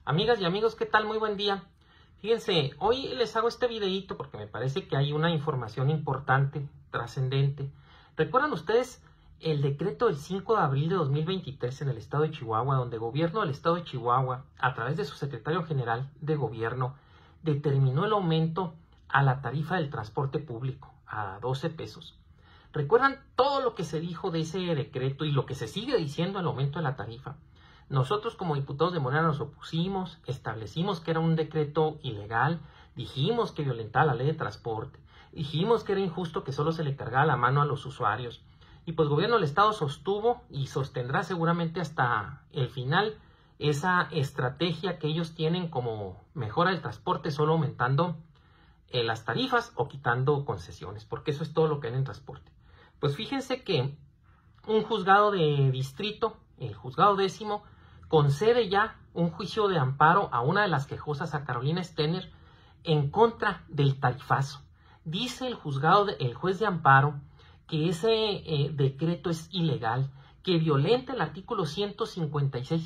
Amigas y amigos, ¿qué tal? Muy buen día. Fíjense, hoy les hago este videíto porque me parece que hay una información importante, trascendente. ¿Recuerdan ustedes el decreto del 5 de abril de 2023 en el estado de Chihuahua, donde el gobierno del estado de Chihuahua, a través de su secretario general de gobierno, determinó el aumento a la tarifa del transporte público a 12 pesos? ¿Recuerdan todo lo que se dijo de ese decreto y lo que se sigue diciendo al aumento de la tarifa? Nosotros como diputados de Morena nos opusimos, establecimos que era un decreto ilegal, dijimos que violentaba la ley de transporte, dijimos que era injusto que solo se le cargara la mano a los usuarios. Y pues el gobierno del estado sostuvo y sostendrá seguramente hasta el final esa estrategia que ellos tienen como mejora del transporte, solo aumentando las tarifas o quitando concesiones, porque eso es todo lo que hay en transporte. Pues fíjense que un juzgado de distrito, el juzgado 10º, concede ya un juicio de amparo a una de las quejosas, a Carolina Stenner, en contra del tarifazo. Dice el juez de amparo que ese decreto es ilegal, que violenta el artículo 156 y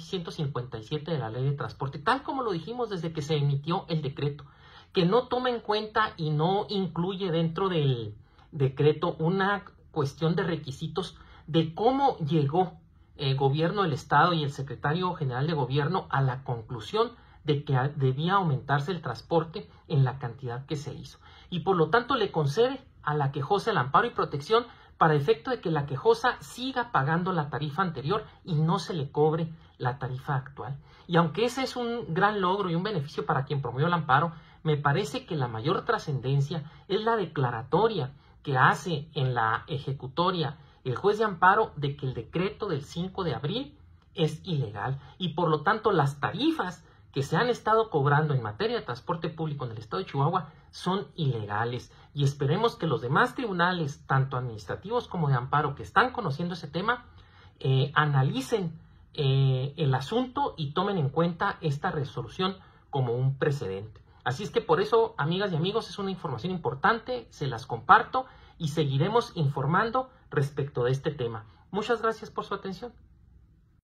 157 de la ley de transporte, tal como lo dijimos desde que se emitió el decreto, que no toma en cuenta y no incluye dentro del decreto una cuestión de requisitos de cómo llegó el gobierno del estado y el secretario general de gobierno a la conclusión de que debía aumentarse el transporte en la cantidad que se hizo. Y por lo tanto le concede a la quejosa el amparo y protección para efecto de que la quejosa siga pagando la tarifa anterior y no se le cobre la tarifa actual. Y aunque ese es un gran logro y un beneficio para quien promovió el amparo, me parece que la mayor trascendencia es la declaratoria que hace en la ejecutoria el juez de amparo de que el decreto del 5 de abril es ilegal y por lo tanto las tarifas que se han estado cobrando en materia de transporte público en el estado de Chihuahua son ilegales, y esperemos que los demás tribunales, tanto administrativos como de amparo, que están conociendo ese tema, analicen el asunto y tomen en cuenta esta resolución como un precedente. Así es que por eso, amigas y amigos, es una información importante, se las comparto y seguiremos informando respecto de este tema. Muchas gracias por su atención.